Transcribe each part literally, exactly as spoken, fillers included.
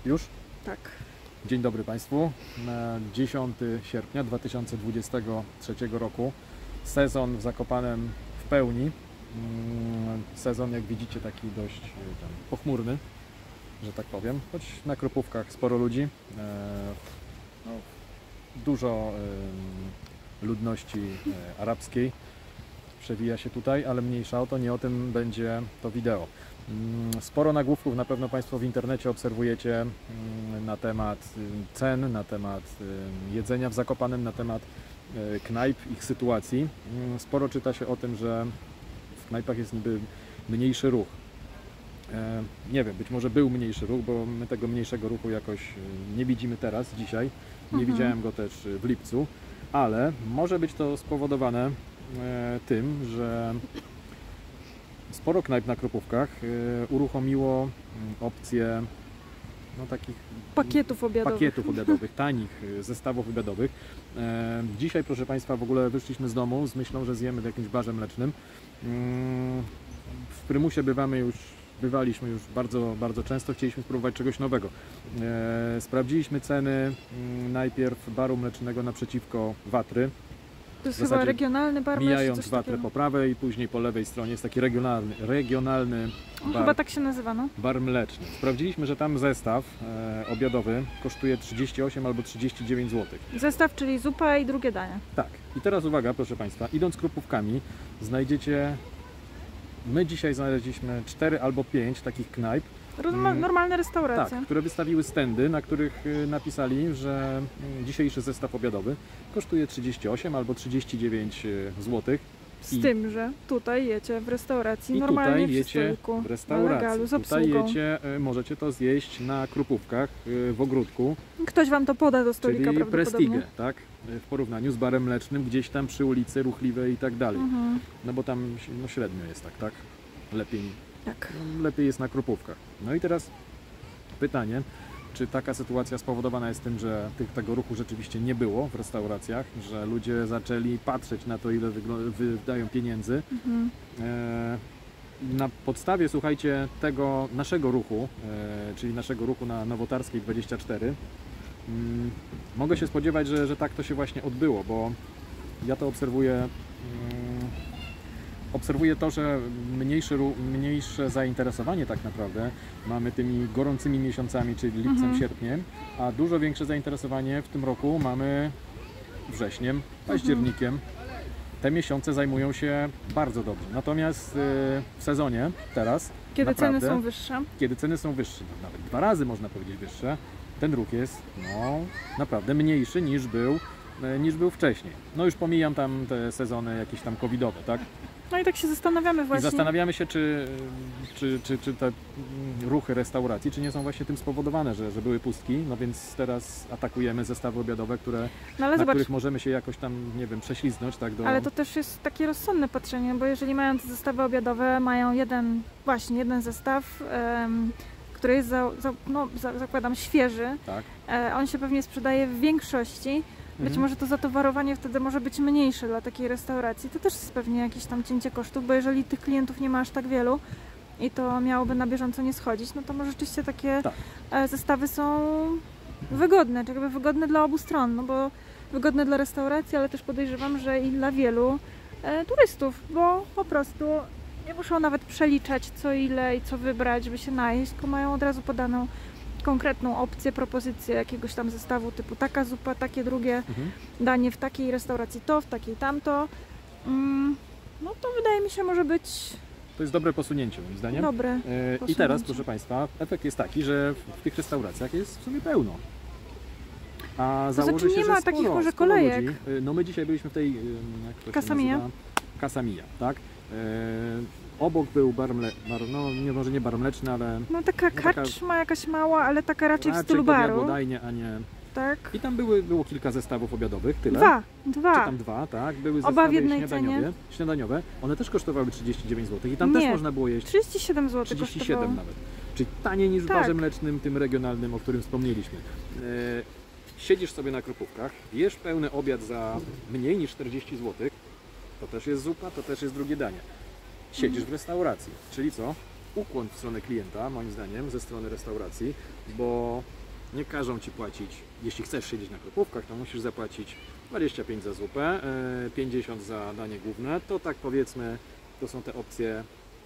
Już? Tak. Dzień dobry Państwu. Na dziesiątego sierpnia dwa tysiące dwudziestego trzeciego roku sezon w Zakopanem w pełni. Sezon, jak widzicie, taki dość tam, pochmurny, że tak powiem, choć na Krupówkach sporo ludzi, no, dużo ludności arabskiej przewija się tutaj, ale mniejsza o to, nie o tym będzie to wideo. Sporo nagłówków na pewno Państwo w internecie obserwujecie na temat cen, na temat jedzenia w Zakopanem, na temat knajp, ich sytuacji. Sporo czyta się o tym, że w knajpach jest niby mniejszy ruch. Nie wiem, być może był mniejszy ruch, bo my tego mniejszego ruchu jakoś nie widzimy teraz, dzisiaj. Nie Mhm. widziałem go też w lipcu, ale może być to spowodowane tym, że sporo knajp na Krupówkach uruchomiło opcję no, takich Pakietów obiadowych. pakietów obiadowych, tanich zestawów obiadowych. Dzisiaj, proszę Państwa, w ogóle wyszliśmy z domu z myślą, że zjemy w jakimś barze mlecznym. W Prymusie bywamy już, bywaliśmy już bardzo, bardzo często, chcieliśmy spróbować czegoś nowego. Sprawdziliśmy ceny najpierw baru mlecznego naprzeciwko Watry. To jest W chyba zasadzie regionalny bar mleczny, Mijając coś Watrę takiego. po prawej, później po lewej stronie jest taki regionalny, regionalny O, bar, chyba tak się nazywa, no. bar mleczny. Sprawdziliśmy, że tam zestaw e, obiadowy kosztuje trzydzieści osiem albo trzydzieści dziewięć złotych. Zestaw, czyli zupa i drugie danie. Tak. I teraz uwaga, proszę Państwa, idąc Krupówkami znajdziecie, my dzisiaj znaleźliśmy cztery albo pięć takich knajp, Rozma- Mm. Normalne restauracje. tak, które wystawiły stędy, na których y, napisali, że y, dzisiejszy zestaw obiadowy kosztuje trzydzieści osiem albo trzydzieści dziewięć złotych. Z I- tym, że tutaj jecie w restauracji I normalnie tutaj przy jecie stoliku, w na restauracji. legalu, z Tutaj obsługą. jecie, y, możecie to zjeść na Krupówkach y, w ogródku, Ktoś wam to poda do stolika czyli prawdopodobnie. Prestige, tak? Y, w porównaniu z barem mlecznym gdzieś tam przy ulicy ruchliwej i tak dalej. Mhm. No bo tam no, średnio jest tak, tak? Lepiej, Tak. no, lepiej jest na Krupówkach. No i teraz pytanie, czy taka sytuacja spowodowana jest tym, że tych, tego ruchu rzeczywiście nie było w restauracjach, że ludzie zaczęli patrzeć na to, ile wygl- wydają pieniędzy. Mhm. E, Na podstawie, słuchajcie, tego naszego ruchu, e, czyli naszego ruchu na Nowotarskiej dwadzieścia cztery, mm, mogę się spodziewać, że, że tak to się właśnie odbyło, bo ja to obserwuję, mm, obserwuję to, że mniejsze, ru- mniejsze zainteresowanie tak naprawdę mamy tymi gorącymi miesiącami, czyli lipcem, Mhm. sierpniem, a dużo większe zainteresowanie w tym roku mamy wrześniem, październikiem. Te miesiące zajmują się bardzo dobrze. Natomiast y, w sezonie teraz, Kiedy naprawdę, ceny są wyższe. kiedy ceny są wyższe, no, nawet dwa razy można powiedzieć wyższe, ten ruch jest no, naprawdę mniejszy niż był, y, niż był wcześniej. No już pomijam tam te sezony jakieś tam covidowe, tak? No i tak się zastanawiamy I właśnie. zastanawiamy się, czy, czy, czy, czy te mm, ruchy restauracji, czy nie są właśnie tym spowodowane, że, że były pustki, no więc teraz atakujemy zestawy obiadowe, które, No ale na zobacz, których możemy się jakoś tam, nie wiem, prześliznąć, tak? Do... ale to też jest takie rozsądne patrzenie, bo jeżeli mają te zestawy obiadowe, mają jeden, właśnie jeden zestaw, em, który jest, za, za, no, za, zakładam, świeży, Tak. e, on się pewnie sprzedaje w większości. Być Mhm. może to zatowarowanie wtedy może być mniejsze dla takiej restauracji. To też jest pewnie jakieś tam cięcie kosztów, bo jeżeli tych klientów nie ma aż tak wielu i to miałoby na bieżąco nie schodzić, no to może rzeczywiście takie Tak. e, zestawy są wygodne, czy jakby wygodne dla obu stron, no bo wygodne dla restauracji, ale też podejrzewam, że i dla wielu e, turystów, bo po prostu nie muszą nawet przeliczać co ile i co wybrać, żeby się najeść, tylko mają od razu podaną konkretną opcję, propozycję jakiegoś tam zestawu typu taka zupa, takie drugie Mhm. danie w takiej restauracji to, w takiej tamto. Mm, no to wydaje mi się może być To jest dobre posunięcie moim zdaniem. dobre. E, I posunięcie. teraz, proszę Państwa, efekt jest taki, że w, w tych restauracjach jest w sumie pełno. A znaczy założy się, nie ma że sporo, takich może sporo kolejek. ludzi. E, No my dzisiaj byliśmy w tej, e, jak to się Casa Mia? nazywa? Casa Mia, tak? E, obok był bar, mle, bar no nie, może nie bar mleczny, ale No taka taka- karczma jakaś mała, ale taka raczej w raczej stylu baru. podjadłodajnie, a nie... Tak? I tam były, było kilka zestawów obiadowych, tyle. Dwa, Czy dwa. tam dwa, tak? Były Oba w zestawy jednej śniadaniowe, cenie. śniadaniowe. One też kosztowały trzydzieści dziewięć złotych i tam Nie. też można było jeść trzydzieści siedem złotych trzydzieści kosztowało. siedem nawet. Czyli taniej niż w Tak. barze mlecznym, tym regionalnym, o którym wspomnieliśmy. E, siedzisz sobie na Krupówkach, jesz pełny obiad za mniej niż czterdzieści złotych, to też jest zupa, to też jest drugie danie. Siedzisz w restauracji, czyli co? ukłon w stronę klienta, moim zdaniem, ze strony restauracji, bo nie każą Ci płacić, jeśli chcesz siedzieć na kropówkach, to musisz zapłacić dwadzieścia pięć za zupę, pięćdziesiąt za danie główne, to tak powiedzmy, to są te opcje,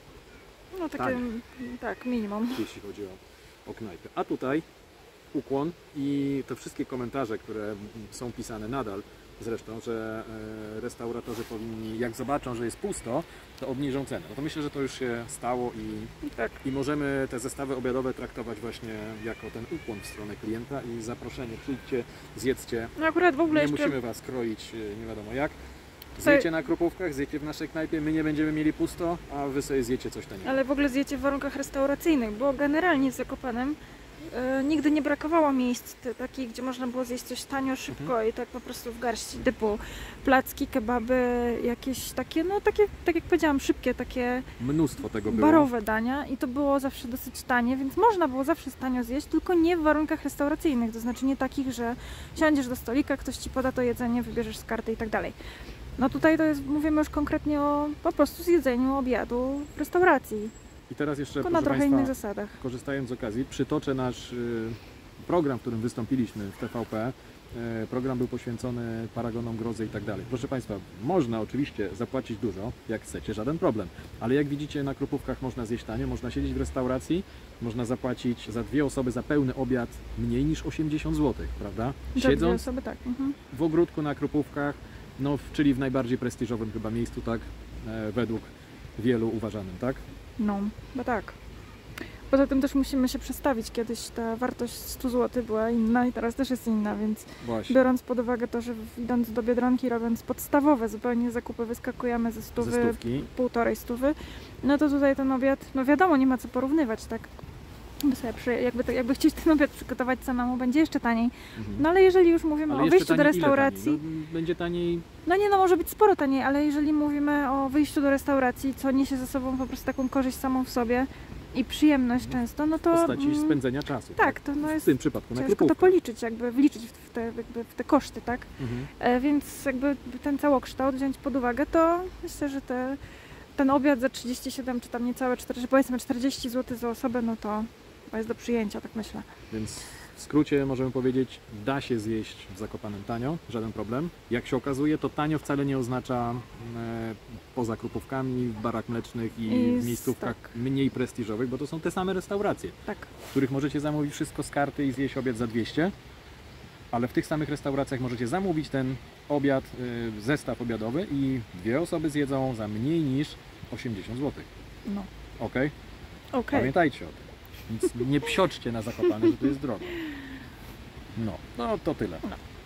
No takie, tanie, tak, minimum. jeśli chodzi o, o knajpy. A tutaj ukłon i te wszystkie komentarze, które są pisane nadal, zresztą, że e, restauratorzy powinni, jak zobaczą, że jest pusto, to obniżą cenę. No to myślę, że to już się stało i, Tak. i możemy te zestawy obiadowe traktować właśnie jako ten ukłon w stronę klienta i zaproszenie, przyjdźcie, zjedzcie. No akurat w ogóle Nie jeszcze... musimy Was kroić e, nie wiadomo jak. Zjecie na Krupówkach, zjecie w naszej knajpie, my nie będziemy mieli pusto, a Wy sobie zjecie coś takiego. Ale w ogóle zjecie w warunkach restauracyjnych, bo generalnie w Zakopanem e, nigdy nie brakowało miejsc te, takich, gdzie można było zjeść coś tanio, szybko Mhm. i tak po prostu w garści, typu placki, kebaby, jakieś takie, no takie, tak jak powiedziałam, szybkie, takie Mnóstwo tego było. barowe dania i to było zawsze dosyć tanie, więc można było zawsze tanio zjeść, tylko nie w warunkach restauracyjnych, to znaczy nie takich, że siądziesz do stolika, ktoś Ci poda to jedzenie, wybierzesz z karty i tak dalej. No tutaj to jest, mówimy już konkretnie o po prostu zjedzeniu obiadu w restauracji, I teraz jeszcze, tylko proszę na trochę Państwa, innych zasadach. korzystając z okazji, przytoczę nasz y, program, w którym wystąpiliśmy w T V P. Y, program był poświęcony paragonom grozy i tak dalej. Proszę Państwa, można oczywiście zapłacić dużo, jak chcecie, żaden problem. Ale jak widzicie, na Krupówkach można zjeść tanio, można siedzieć w restauracji, można zapłacić za dwie osoby za pełny obiad mniej niż osiemdziesiąt złotych, prawda? Za dwie Siedząc osoby, tak. Mhm. w ogródku na Krupówkach, no, w- czyli w najbardziej prestiżowym chyba miejscu, tak, e, według wielu uważanym, tak? No, bo tak. Poza tym też musimy się przestawić. Kiedyś ta wartość stu złotych była inna i teraz też jest inna, więc Właśnie. biorąc pod uwagę to, że idąc do Biedronki, robiąc podstawowe zupełnie zakupy, wyskakujemy ze Ze stówy, stówki. półtorej stówy, no to tutaj ten obiad, no wiadomo, nie ma co porównywać, tak? By sobie przy, jakby, to, jakby chcieć ten obiad przygotować samemu, będzie jeszcze taniej. Mhm. No ale jeżeli już mówimy Ale o jeszcze wyjściu do taniej, ile restauracji, taniej? No, będzie taniej. no nie, no może być sporo taniej, ale jeżeli mówimy o wyjściu do restauracji, co niesie ze sobą po prostu taką korzyść samą w sobie i przyjemność często, no w to postaci mm, spędzenia czasu. tak, to no W jest tym przypadku na ciężko to Krupówkach. policzyć, jakby wliczyć w w te, jakby w te koszty, tak? Mhm. E, więc jakby ten całokształt wziąć pod uwagę, to myślę, że te, ten obiad za trzydzieści siedem czy tam niecałe czterdzieści, powiedzmy czterdzieści złotych za osobę, no to chyba jest do przyjęcia, tak myślę. Więc w skrócie możemy powiedzieć, da się zjeść w Zakopanem tanio, żaden problem. Jak się okazuje, to tanio wcale nie oznacza e, poza Krupówkami, w barach mlecznych i, I w miejscówkach tak. mniej prestiżowych, bo to są te same restauracje, Tak. w których możecie zamówić wszystko z karty i zjeść obiad za dwieście, ale w tych samych restauracjach możecie zamówić ten obiad, y, zestaw obiadowy i dwie osoby zjedzą za mniej niż osiemdziesiąt złotych. No. Ok? Okej. Pamiętajcie o tym. Więc nie psioczcie na Zakopane, że to jest drogo. No, no to tyle.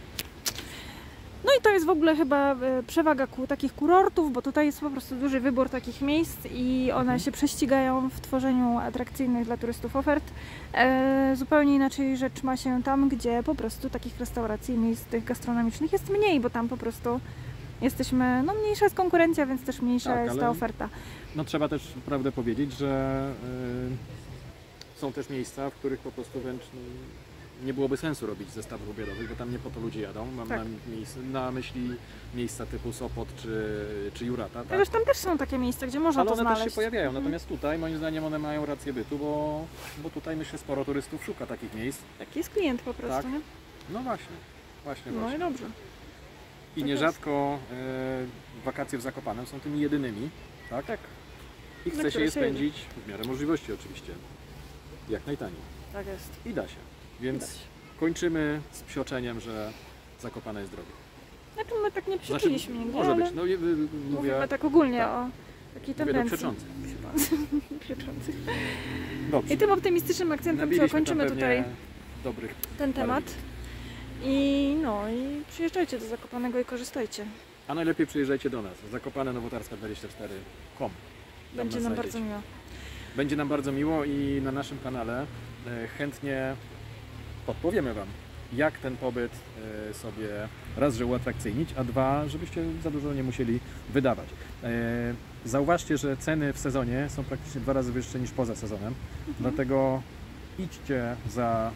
No i to jest w ogóle chyba e, przewaga ku, takich kurortów, bo tutaj jest po prostu duży wybór takich miejsc i one Mhm. się prześcigają w tworzeniu atrakcyjnych dla turystów ofert. E, zupełnie inaczej rzecz ma się tam, gdzie po prostu takich restauracji, miejsc tych gastronomicznych jest mniej, bo tam po prostu jesteśmy, no mniejsza jest konkurencja, więc też mniejsza Tak, jest ale- ta oferta. No trzeba też prawdę powiedzieć, że y, są też miejsca, w których po prostu wręcz y, nie byłoby sensu robić zestawów obiadowych, bo tam nie po to ludzie jadą. Mam Tak. na, miejsc, na myśli miejsca typu Sopot czy, czy Jurata. Tak? Chociaż tam też są takie miejsca, gdzie można Ale to one znaleźć. też się pojawiają, Mhm. natomiast tutaj moim zdaniem one mają rację bytu, bo, bo tutaj myślę sporo turystów szuka takich miejsc. Taki jest klient po prostu, Tak. nie? No właśnie, właśnie, No właśnie. i dobrze. I tak nierzadko y, wakacje w Zakopanem są tymi jedynymi, tak? Tak. I Na chce się które je się jedzie. spędzić w miarę możliwości oczywiście, jak najtaniej. Tak jest. I da się. Więc Da się. kończymy z psioczeniem, że Zakopane jest drogie. Znaczy my tak nie przeczyliśmy nigdy, może ale być. No, i, y, mówię, mówimy tak ogólnie tak. o takiej mówię do tendencji. przeczących. Przeczących. Dobrze. I tym optymistycznym akcentem co Nabiliśmy kończymy tam pewnie tutaj dobrych ten parę temat. minut. I no i przyjeżdżajcie do Zakopanego i korzystajcie. A najlepiej przyjeżdżajcie do nas. Zakopane Nowotarska dwadzieścia cztery kropka com. Tam Będzie nas nam znajdziecie. bardzo miło. Będzie nam bardzo miło i na naszym kanale e, chętnie podpowiemy Wam, jak ten pobyt e, sobie raz, że uatrakcyjnić, a dwa, żebyście za dużo nie musieli wydawać. E, Zauważcie, że ceny w sezonie są praktycznie dwa razy wyższe niż poza sezonem, dlatego idźcie za,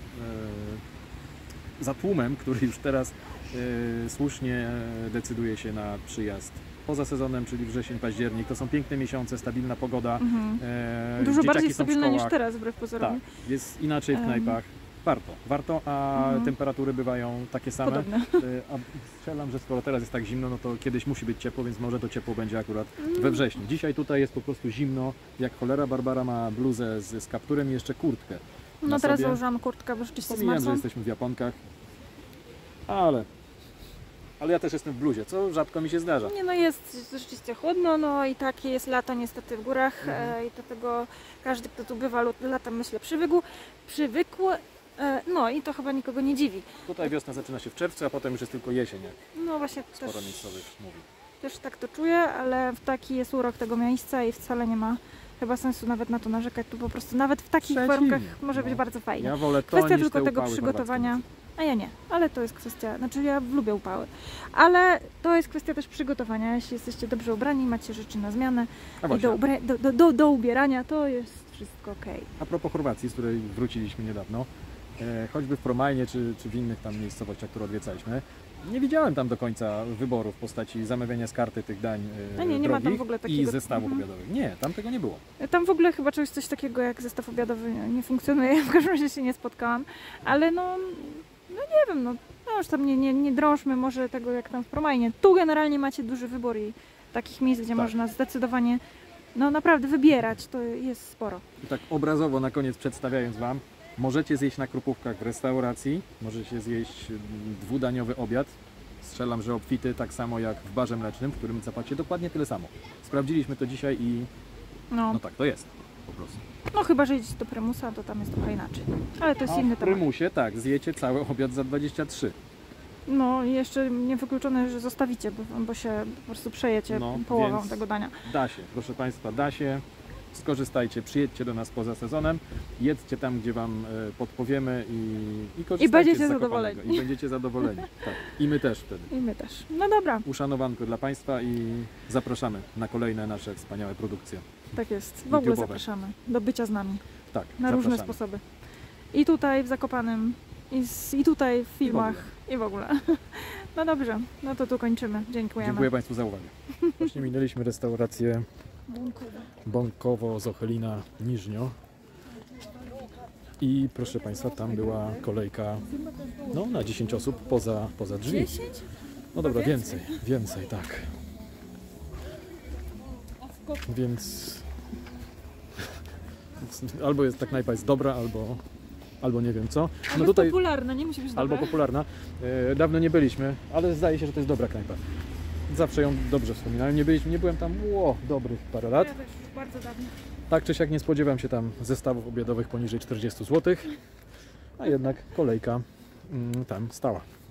e, za tłumem, który już teraz e, słusznie decyduje się na przyjazd poza sezonem, czyli wrzesień, październik. To są piękne miesiące, stabilna pogoda. Mhm. E, Dużo bardziej są w stabilne niż szkołach. teraz, wbrew pozorom. Tak, jest inaczej w Em. knajpach. Warto, warto, a Mhm. temperatury bywają takie same. Podobne. E, A strzelam, że skoro teraz jest tak zimno, no to kiedyś musi być ciepło, więc może to ciepło będzie akurat we wrześniu. Dzisiaj tutaj jest po prostu zimno, jak cholera. Barbara ma bluzę z, z kapturem i jeszcze kurtkę. No na teraz sobie. założyłam kurtkę, bo rzeczywiście Pomijam, że zmarzłam. jesteśmy w japonkach, ale, ale ja też jestem w bluzie, co rzadko mi się zdarza. Nie no, jest rzeczywiście chłodno, no i takie jest lato niestety w górach Mhm. e, i do tego każdy, kto tu bywa lut- latem, myślę, przywykł, przywykł e, no i to chyba nikogo nie dziwi. Tutaj wiosna zaczyna się w czerwcu, a potem już jest tylko jesień, jak No właśnie sporo też, miejscowych mówi. też tak to czuję, ale w taki jest urok tego miejsca i wcale nie ma chyba sensu nawet na to narzekać. Tu po prostu nawet w takich Przeciwnie, warunkach może no. być bardzo fajnie. Ja wolę to Kwestia niż tylko te tego upały przygotowania, chorwackie. a ja nie, ale to jest kwestia, znaczy ja lubię upały, ale to jest kwestia też przygotowania. Jeśli jesteście dobrze ubrani, macie rzeczy na zmianę A i właśnie, do, ubra- do, do, do, do ubierania, to jest wszystko okej. a propos Chorwacji, z której wróciliśmy niedawno, e, choćby w Promajnie czy, czy w innych tam miejscowościach, które odwiedzaliśmy, nie widziałem tam do końca wyboru w postaci zamawiania z karty tych dań e, No nie, nie ma tam drogich w ogóle i takiego- zestawów mhm. obiadowych. Nie, tam tego nie było. Tam w ogóle chyba czegoś coś takiego jak zestaw obiadowy nie- nie funkcjonuje, w każdym razie się nie spotkałam, ale no, no nie wiem, no, no już tam nie, nie, nie drążmy może tego jak tam w Promajnie. Tu generalnie macie duży wybór i takich miejsc, gdzie Tak. można zdecydowanie, no naprawdę wybierać, to jest sporo. I tak obrazowo na koniec przedstawiając Wam, możecie zjeść na Krupówkach w restauracji, możecie zjeść mm, dwudaniowy obiad. Strzelam, że obfity, tak samo jak w barze mlecznym, w którym zapłacicie dokładnie tyle samo. Sprawdziliśmy to dzisiaj i No, no tak, to jest po prostu. no chyba, że idziecie do Prymusa, to tam jest trochę inaczej, ale to jest A inny w temat. Prymusie, tak, zjecie cały obiad za dwadzieścia trzy. No i jeszcze niewykluczone, że zostawicie, bo, bo się po prostu przejecie No, połową więc- tego dania. Da się, proszę Państwa, da się. Skorzystajcie, przyjedźcie do nas poza sezonem, jedzcie tam, gdzie Wam e, podpowiemy i, i korzystajcie I będziecie z Zakopanego. zadowoleni. I będziecie zadowoleni. Tak. I my też wtedy. I my też. No dobra, Uszanowanko dla Państwa i zapraszamy na kolejne nasze wspaniałe produkcje. tak jest. W ogóle YouTube'owe. zapraszamy do bycia z nami Tak, na różne zapraszamy. sposoby. I tutaj w Zakopanem, i, z, i tutaj w filmach, i w ogóle. No dobrze, no to tu kończymy. Dziękujemy. Dziękuję Państwu za uwagę. Właśnie minęliśmy restaurację Dziękuję. Bąkowo z Ochelina Niżnio. I proszę Państwa, tam była kolejka no, na dziesięć osób poza, poza drzwi. dziesięć? No dobra, więcej? więcej, więcej, tak. Więc albo jest ta knajpa jest dobra, albo, albo nie wiem co. No No tutaj popularna, nie musi być albo dobra. popularna. E, dawno nie byliśmy, ale zdaje się, że to jest dobra knajpa. Zawsze ją dobrze wspominałem. Nie byliśmy, nie byłem tam ło, dobrych parę lat. Ja też już bardzo dawno. Tak czy siak nie spodziewam się tam zestawów obiadowych poniżej czterdzieści złotych, a jednak kolejka mm, tam stała.